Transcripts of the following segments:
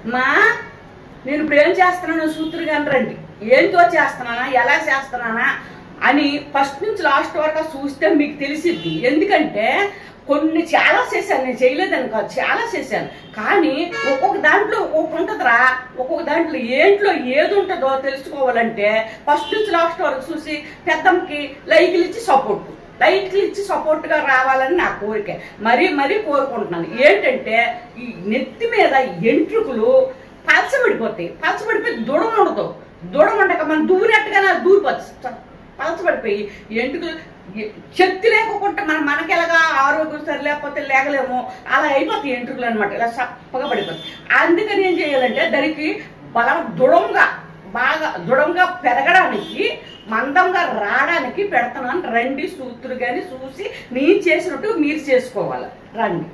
మా నేను ఇప్పుడు ఏం చేస్తున్నాను సూత్రుగా రండి, ఏంతో చేస్తున్నానా, ఎలా చేస్తున్నానా అని ఫస్ట్ నుంచి లాస్ట్ వరకు చూస్తే మీకు తెలిసిద్ది. ఎందుకంటే కొన్ని చాలా చేశాను, నేను చేయలేదని కాదు, చాలా చేశాను. కానీ ఒక్కొక్క దాంట్లో ఒక్కొక్క ఉంటుందిరా, ఒక్కొక్క దాంట్లో ఏంట్లో ఏది ఉంటుందో తెలుసుకోవాలంటే ఫస్ట్ నుంచి లాస్ట్ వరకు చూసి పెద్దమ్మకి లైక్లు ఇచ్చి సపోర్ట్గా రావాలని నా కోరిక. మరీ కోరుకుంటున్నాను. ఏంటంటే ఈ నెత్తి మీద ఎంట్రుకులు పలచబడిపోయి దూడం ఉండదు. దూడం ఉండక మనం దూరినట్టుగా దూరిపోతుంది, పలచబడిపోయి ఎంట్రుకులు శక్తి లేకుండా మనకి ఎలాగా ఆరోగ్యం సరి లేకపోతే లేగలేము, అలా అయిపోతాయి ఎంట్రుకులు అనమాట. ఇలా చప్పగా పడిపోతుంది. అందుకని ఏం చేయాలంటే దానికి బలం బాగా దృఢంగా పెరగడానికి, మందంగా రావడానికి పెడతానని రండి సూత్రులు కానీ చూసి నేను చేసినట్టు మీరు చేసుకోవాలి. రండి.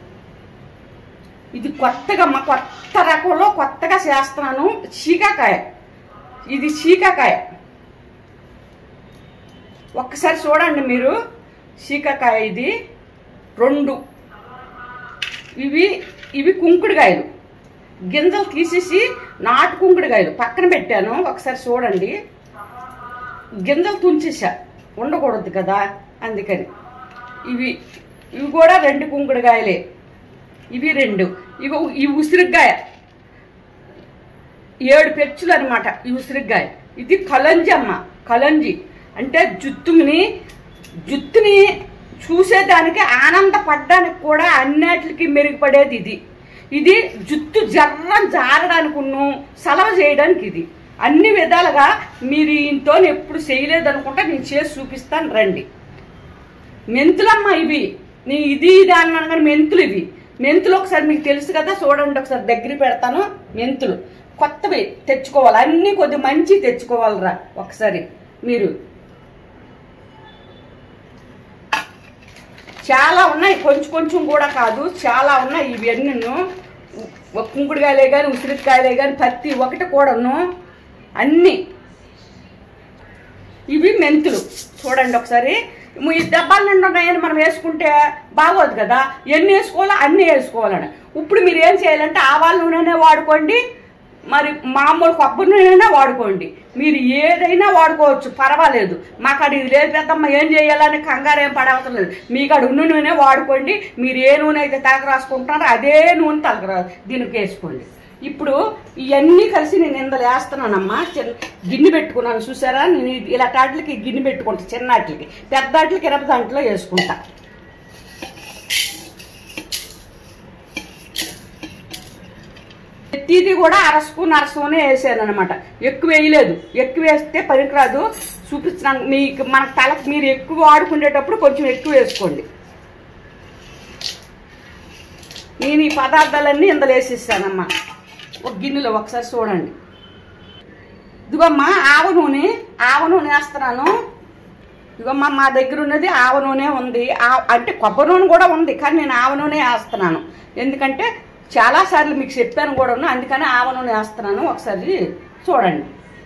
ఇది కొత్తగా కొత్త రకంలో కొత్తగా చేస్తున్నాను. చీకాకాయ, ఇది చీకాకాయ. ఒక్కసారి చూడండి మీరు. చీకాకాయ ఇది 2. ఇవి కుంకుడుకాయలు, గింజలు తీసేసి నాటు కుంకుడుకాయలు పక్కన పెట్టాను. ఒకసారి చూడండి. గింజలు తుంచేసా, ఉండకూడదు కదా, అందుకని. ఇవి కూడా 2 కుంకుడుకాయలే. ఇవి 2. ఇవి ఉసిరికాయ, 7 పెచ్చులు అనమాట ఈ ఉసిరికాయ. ఇది కలంజి అమ్మ. కలంజి అంటే జుత్తుని చూసేదానికి, ఆనందపడడానికి కూడా అన్నిటికి మెరుగుపడేది ఇది. ఇది జుత్తు జారడానికి సలవ చేయడానికి ఇది. అన్ని విధాలుగా మీరు ఇంతో ఎప్పుడు చేయలేదనుకుంటా నేను చేసి చూపిస్తాను. రండి. మెంతులమ్మ ఇవి. నేను ఇది అన్నాను కానీ మెంతులు ఇవి. మెంతులు ఒకసారి మీకు తెలుసు కదా, చూడండి ఒకసారి దగ్గర పెడతాను. మెంతులు కొత్తవి తెచ్చుకోవాలి, అన్నీ కొద్దిగా మంచి తెచ్చుకోవాలిరా. ఒకసారి మీరు చాలా ఉన్నాయి, కొంచెం కూడా కాదు, చాలా ఉన్నాయి. ఇవన్నీ కుంకుడుకాయలే కానీ ఉసిరికాయలే కానీ ప్రతి ఒక్కటి కూడాను అన్నీ. ఇవి మెంతులు చూడండి ఒకసారి. ఈ డబ్బాల నిండా ఉన్నాయని మనం వేసుకుంటే బాగోదు కదా, ఎన్ని వేసుకోవాలో అన్నీ వేసుకోవాలని. ఇప్పుడు మీరు ఏం చేయాలంటే ఆవాల నూనెనే వాడుకోండి, మరి మామూలు కొబ్బరి నూనెనే వాడుకోండి. మీరు ఏదైనా వాడుకోవచ్చు, పర్వాలేదు. మాకాడ ఇది లేదు పెద్దమ్మ ఏం చేయాలని కంగారు ఏం పడవసరం లేదు. మీకాడ ఉన్న నూనె వాడుకోండి. మీరు ఏ నూనె అయితే తలకు రాసుకుంటారో అదే నూనె తలకు దీనికి వేసుకోండి. ఇప్పుడు ఇవన్నీ కలిసి నేను ఇందులో వేస్తున్నానమ్మా. గిన్నె పెట్టుకున్నాను చూసారా. నేను ఇలా టాట్లకి గిన్నె పెట్టుకుంటా, చిన్నాటికి. పెద్ద వాటికి 20 దాంట్లో వేసుకుంటా. ప్రతిదీ కూడా అరస్పూనే వేసాను అనమాట. ఎక్కువ వేయలేదు, ఎక్కువ వేస్తే పనికిరాదు. చూపిస్తున్నాను మీకు. మన తలకు మీరు ఎక్కువ వాడుకునేటప్పుడు కొంచెం ఎక్కువ వేసుకోండి. నేను ఈ పదార్థాలన్నీ ఇందులో వేసిస్తానమ్మా ఒక గిన్నెలో. ఒకసారి చూడండి. ఇదిగోమ్మా ఆవ నూనె వేస్తున్నాను. ఇదిగోమ్మా మా దగ్గర ఉన్నది ఆవ నూనె ఉంది. అంటే కొబ్బరి నూనె కూడా ఉంది, కానీ నేను ఆవ నూనె వేస్తున్నాను. ఎందుకంటే చాలాసార్లు మీకు చెప్పాను కూడా, అందుకని ఆవ నూనె వేస్తున్నాను. ఒకసారి చూడండి.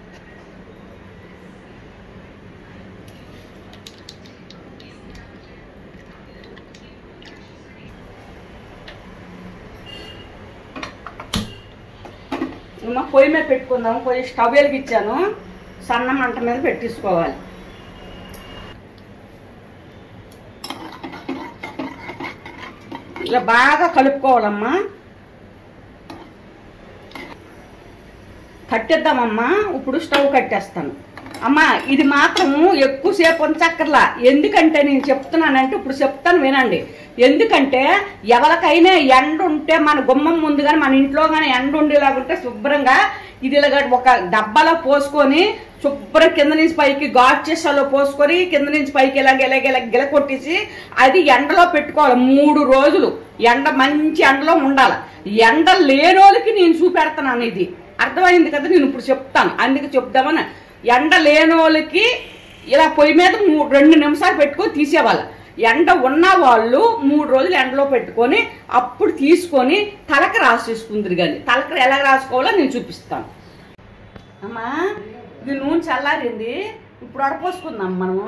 పొయ్యి మీద పెట్టుకుందాము. పొయ్యి స్టవ్ వెలిగించాను, సన్న మంట మీద పెట్టేసుకోవాలి. ఇలా బాగా కలుపుకోవాలమ్మా. కట్టేద్దామమ్మా. ఇప్పుడు స్టవ్ కట్టేస్తాను. అమ్మా ఇది మాత్రము ఎక్కువసేపు ఉంచక్కర్లా. ఎందుకంటే నేను చెప్తున్నానంటే ఇప్పుడు చెప్తాను వినండి. ఎందుకంటే ఎవరికైనా ఎండ ఉంటే మన గుమ్మం ముందు కానీ మన ఇంట్లో కానీ ఎండ ఉండేలాగుంటే శుభ్రంగా ఇది ఇలాగ ఒక డబ్బాలో పోసుకొని శుభ్రం కింద నుంచి పైకి గాడ్చేసాలో పోసుకొని కింద నుంచి పైకి ఇలాగ గిల కొట్టేసి అది ఎండలో పెట్టుకోవాలి 3 రోజులు. ఎండ మంచి ఎండలో ఉండాలి. ఎండ లేనోళ్ళకి నేను చూపెడతాను. ఇది అర్థమైంది కదా. నేను ఇప్పుడు చెప్తాను, అందుకే చెప్దామని. ఎండ లేనోళ్ళకి ఇలా పొయ్యి మీద 2 నిమిషాలు పెట్టుకొని తీసేవాళ్ళు. ఎండ ఉన్న వాళ్ళు 3 రోజులు ఎండలో పెట్టుకొని అప్పుడు తీసుకొని తలకి రాసేసుకుందరు. కానీ తలకి ఎలా రాసుకోవాలో నేను చూపిస్తాను. అమ్మా ఇది నూనె చల్లారింది. ఇప్పుడు అడపోసుకుందాం మనము.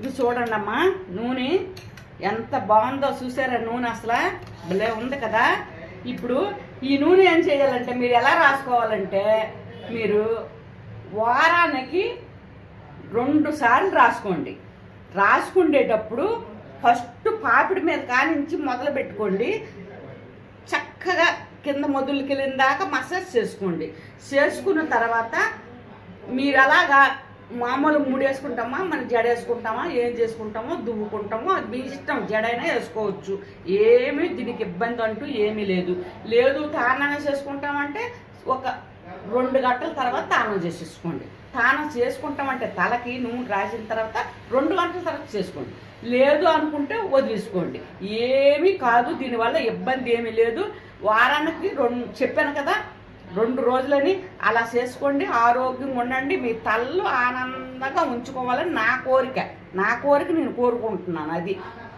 ఇది చూడండి అమ్మా, నూనె ఎంత బాగుందో చూసారా? నూనె అసలు భలే ఉంది కదా. ఇప్పుడు ఈ నూనె ఏం చేయాలంటే మీరు ఎలా రాసుకోవాలంటే, మీరు వారానికి 2 సార్లు రాసుకోండి. రాసుకునేటప్పుడు ఫస్ట్ పాపిడి మీద కానించి మొదలు పెట్టుకోండి. చక్కగా కింద మొదలుకి వెళ్ళిన దాకా మసాజ్ చేసుకోండి. చేసుకున్న తర్వాత మీరు అలాగా మామూలు మూడేసుకుంటామా, మనం జడ వేసుకుంటామా, ఏం చేసుకుంటామో దువ్వుకుంటామో అది మీ ఇష్టం. జడైనా వేసుకోవచ్చు, ఏమీ దీనికి ఇబ్బంది అంటూ ఏమీ లేదు. తానం చేసుకుంటామంటే ఒక 2 గంటల తర్వాత తానం చేసేసుకోండి. తానం చేసుకుంటామంటే తలకి నూనె రాసిన తర్వాత 2 గంటల తర్వాత చేసుకోండి. లేదు అనుకుంటే వదిలేసుకోండి, ఏమీ కాదు. దీనివల్ల ఇబ్బంది ఏమీ లేదు. వారానికి 2 చెప్పాను కదా, 2 రోజులని అలా చేసుకోండి. ఆరోగ్యంగా ఉండండి. మీ తల్లు ఆనందంగా ఉంచుకోవాలని నా కోరిక నేను కోరుకుంటున్నాను. అది